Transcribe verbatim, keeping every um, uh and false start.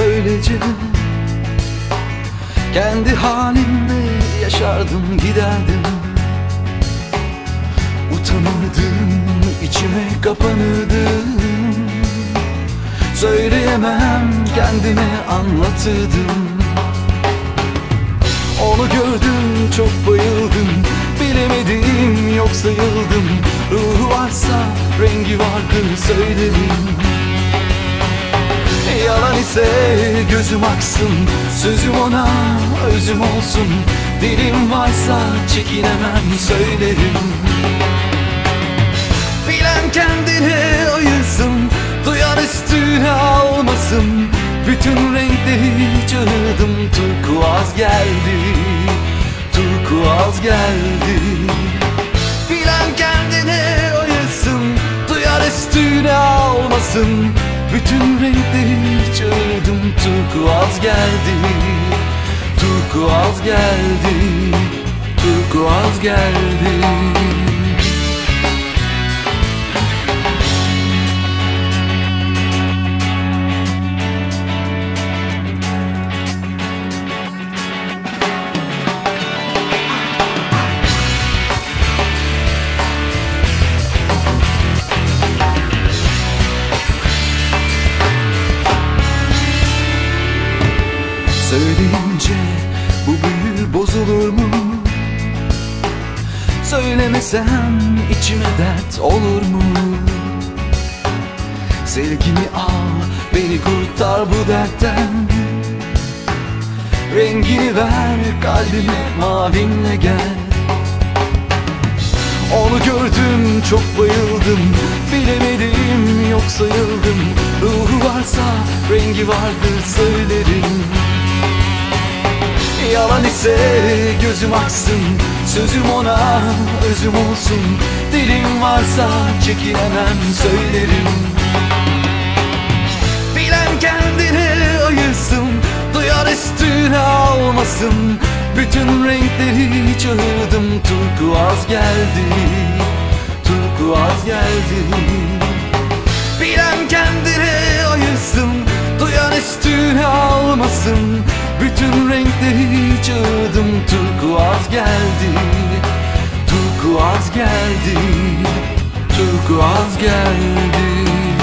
öylece. Kendi halimle yaşardım, giderdim. Utanırdım, içime kapanırdım. Söyleyemem, kendime anlatırdım. Onu gördüm, çok bayıldım. Bilemedim, yok sayıldım. Ruhu varsa rengi vardır söylerim. Yalan ise gözüm aksın, sözüm ona özüm olsun. Dilim varsa çekinemem söylerim. Bilen kendine ayırsın, duyan üstüne almasın. Bütün renkleri çağırdım, turkuaz geldi, turkuaz geldi. Bilen kendine ayırsın, duyan üstüne almasın. Bütün renkleri çağırdım, turkuaz geldi, turkuaz geldi, turkuaz geldi. Söyleyince bu büyü bozulur mu? Söylemesem içime dert olur mu? Sevgimi al, beni kurtar bu dertten. Rengini ver, kalbime mavinle gel. Onu gördüm, çok bayıldım. Bilemedim, yok sayıldım. Ruhu varsa rengi vardır söylerim. Yalan ise gözüm aksın, sözüm ona özüm olsun. Dilim varsa çekinemem söylerim. Bilen kendine ayırsın, duyan üstüne almasın. Bütün renkleri çağırdım, turkuaz geldi, turkuaz geldi. Bilen kendine ayırsın, duyan üstüne almasın. Bütün renkleri çağırdım, turkuaz geldi, turkuaz geldi, turkuaz geldi.